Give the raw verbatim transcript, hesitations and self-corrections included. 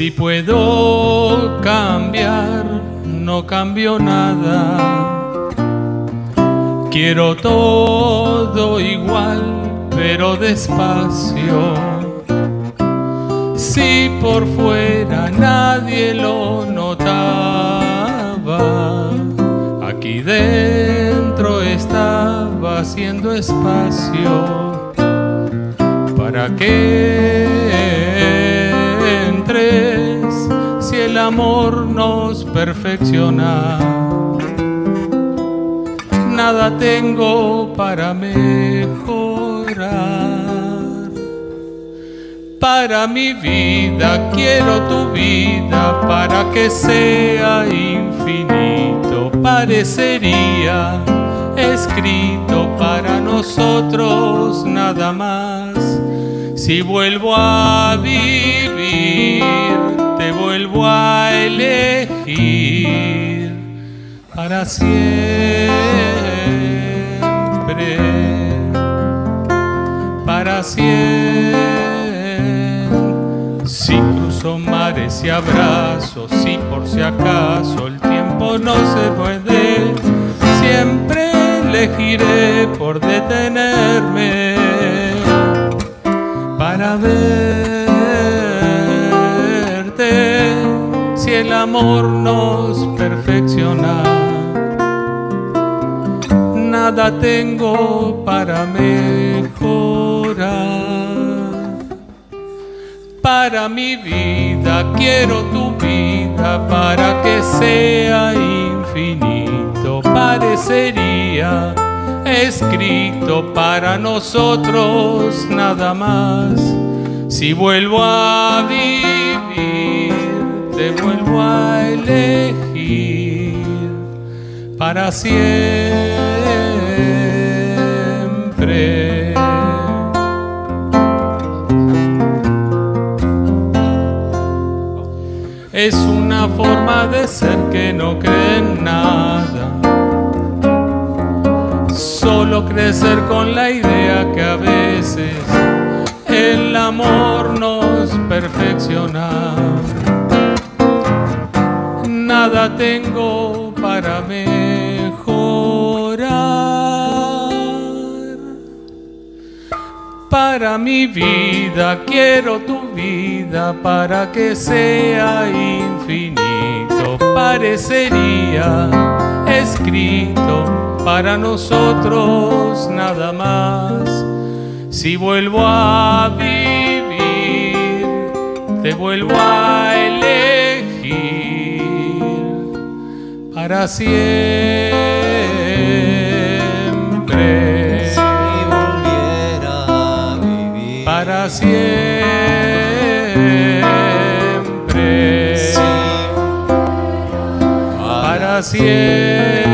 Si puedo cambiar, no cambio nada. Quiero todo igual, pero despacio. Si por fuera nadie lo notaba, aquí dentro estaba haciendo espacio para que entres. Si el amor nos perfecciona, nada tengo para mejorar. Para mi vida quiero tu vida, para que sea infinito. Parecería escrito para nosotros nada más. Si vuelvo a vivir, te vuelvo a elegir para siempre, para siempre. Si cruzo mares y abrazos, si por si acaso el tiempo no se puede, siempre elegiré por detenerme para verte. Si el amor nos perfecciona, nada tengo para mejorar. Para mi vida quiero tu vida, para que sea infinito. Parecería escrito para nosotros nada más. Si vuelvo a vivir, te vuelvo a elegir para siempre. Es una forma de ser que no cree en nada, solo crecer con la idea que a veces el amor nos perfecciona. Nada tengo para mejorar. Para mi vida quiero tu vida, para que sea infinito. Parecería escrito para nosotros nada más. Si vuelvo a vivir, te vuelvo a elegir para siempre. Para siempre, para siempre.